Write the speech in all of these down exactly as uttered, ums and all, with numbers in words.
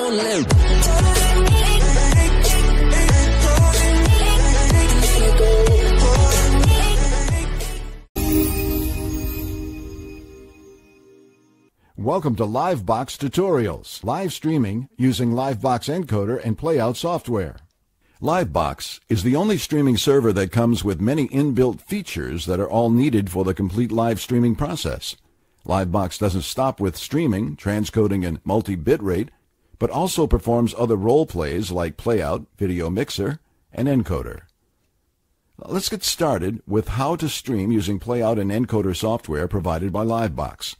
Welcome to Livebox Tutorials, live streaming using Livebox Encoder and Playout software. Livebox is the only streaming server that comes with many inbuilt features that are all needed for the complete live streaming process. Livebox doesn't stop with streaming, transcoding, and multi-bitrate, but also performs other role plays like Playout, Video Mixer, and Encoder. Let's get started with how to stream using Playout and Encoder software provided by Livebox.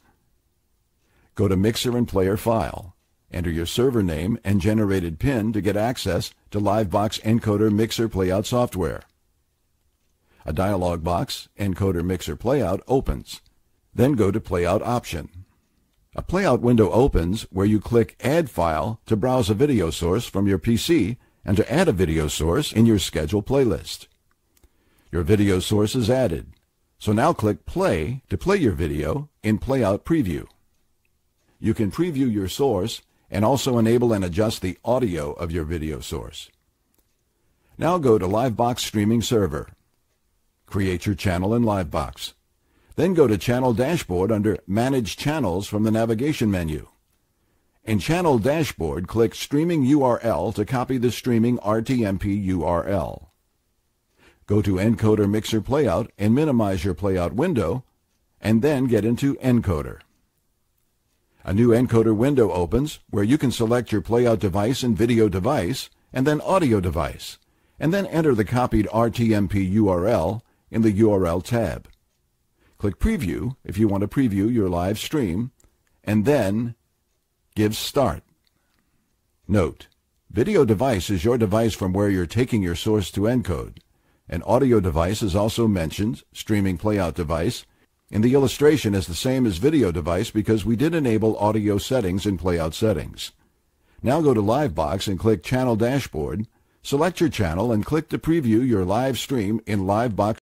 Go to Mixer and Player File. Enter your server name and generated PIN to get access to Livebox Encoder Mixer Playout software. A dialog box, Encoder Mixer Playout, opens. Then go to Playout option. A Playout window opens where you click Add File to browse a video source from your P C and to add a video source in your scheduled playlist. Your video source is added. So now click Play to play your video in Playout Preview. You can preview your source and also enable and adjust the audio of your video source. Now go to Livebox Streaming Server. Create your channel in Livebox. Then go to Channel Dashboard under Manage Channels from the navigation menu. In Channel Dashboard, click Streaming U R L to copy the streaming R T M P U R L. Go to Encoder Mixer Playout and minimize your Playout window, and then get into Encoder. A new Encoder window opens where you can select your Playout device and video device, and then audio device, and then enter the copied R T M P U R L in the U R L tab. Click Preview if you want to preview your live stream, and then give Start. Note: video device is your device from where you're taking your source to encode. An audio device is also mentioned, streaming Playout device, in the illustration is the same as video device because we did enable audio settings in Playout settings. Now go to Livebox and click Channel Dashboard, select your channel and click to preview your live stream in Livebox